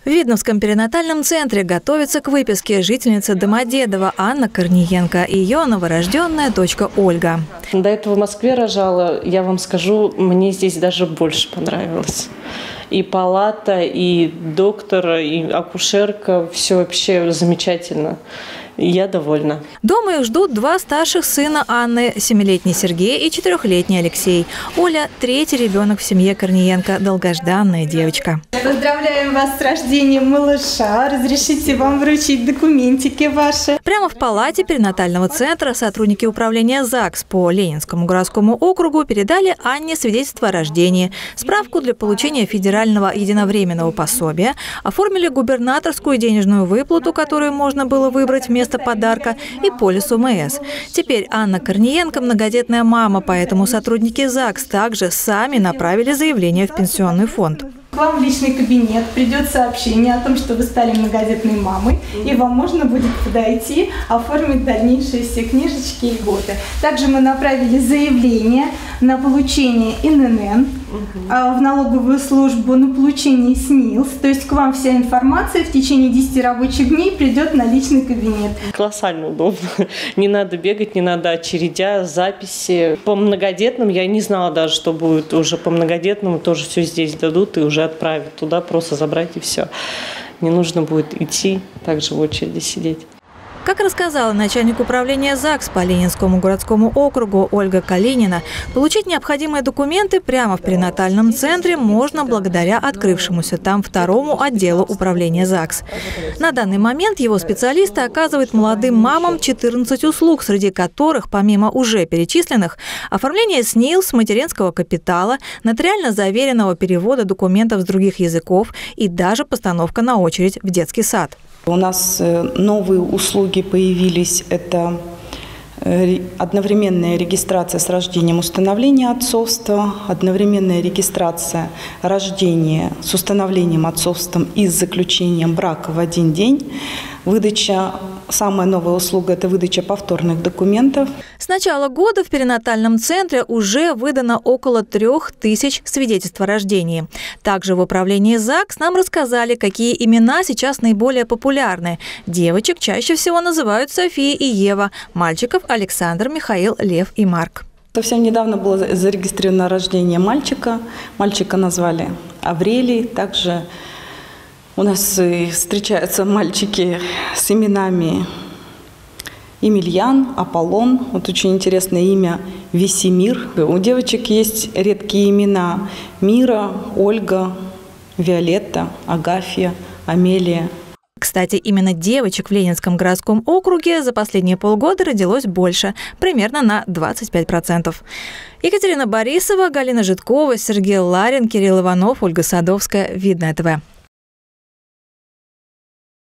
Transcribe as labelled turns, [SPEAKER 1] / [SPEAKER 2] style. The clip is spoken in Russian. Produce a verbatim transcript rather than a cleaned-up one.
[SPEAKER 1] В Видновском перинатальном центре готовится к выписке жительница Домодедово Анна Корниенко и ее новорожденная дочка Ольга.
[SPEAKER 2] До этого в Москве рожала, я вам скажу, мне здесь даже больше понравилось. И палата, и доктор, и акушерка, все вообще замечательно. Я довольна.
[SPEAKER 1] Дома их ждут два старших сына Анны, семилетний Сергей и четырехлетний Алексей. Оля – третий ребенок в семье Корниенко, долгожданная девочка.
[SPEAKER 3] Поздравляем вас с рождением малыша. Разрешите вам вручить документики ваши.
[SPEAKER 1] Прямо в палате перинатального центра сотрудники управления ЗАГС по Ленинскому городскому округу передали Анне свидетельство о рождении, справку для получения федерального единовременного пособия, оформили губернаторскую денежную выплату, которую можно было выбрать вместо подарка, и полис ОМС. Теперь Анна Корниенко многодетная мама, поэтому сотрудники ЗАГС также сами направили заявление в пенсионный фонд.
[SPEAKER 3] К вам в личный кабинет придет сообщение о том, что вы стали многодетной мамой, и вам можно будет подойти, оформить дальнейшие все книжечки и льготы. Также мы направили заявление на получение эн эн эн в налоговую службу, на получение СНИЛС. То есть к вам вся информация в течение десяти рабочих дней придет на личный кабинет.
[SPEAKER 2] Колоссально удобно. Не надо бегать, не надо очередя, записи. По многодетным я не знала даже, что будет уже по многодетному. Тоже все здесь дадут и уже отправят туда, просто забрать и все. Не нужно будет идти, также в очереди сидеть.
[SPEAKER 1] Как рассказала начальник управления ЗАГС по Ленинскому городскому округу Ольга Калинина, получить необходимые документы прямо в перинатальном центре можно благодаря открывшемуся там второму отделу управления ЗАГС. На данный момент его специалисты оказывают молодым мамам четырнадцать услуг, среди которых, помимо уже перечисленных, оформление СНИЛС, материнского капитала, нотариально заверенного перевода документов с других языков и даже постановка на очередь в детский сад.
[SPEAKER 4] У нас новые услуги появились. Это одновременная регистрация с рождением, установление отцовства, одновременная регистрация рождения с установлением отцовства и с заключением брака в один день. Выдача, самая новая услуга – это выдача повторных документов.
[SPEAKER 1] С начала года в перинатальном центре уже выдано около трех тысяч свидетельств о рождении. Также в управлении ЗАГС нам рассказали, какие имена сейчас наиболее популярны. Девочек чаще всего называют София и Ева, мальчиков – Александр, Михаил, Лев и Марк.
[SPEAKER 4] Совсем недавно было зарегистрировано рождение мальчика. Мальчика назвали Аврелий. Также у нас встречаются мальчики с именами Емельян, Аполлон. Вот очень интересное имя Весемир. У девочек есть редкие имена Мира, Ольга, Виолетта, Агафья, Амелия.
[SPEAKER 1] Кстати, именно девочек в Ленинском городском округе за последние полгода родилось больше, примерно на двадцать пять процентов. Екатерина Борисова, Галина Житкова, Сергей Ларин, Кирилл Иванов, Ольга Садовская. Видное ТВ.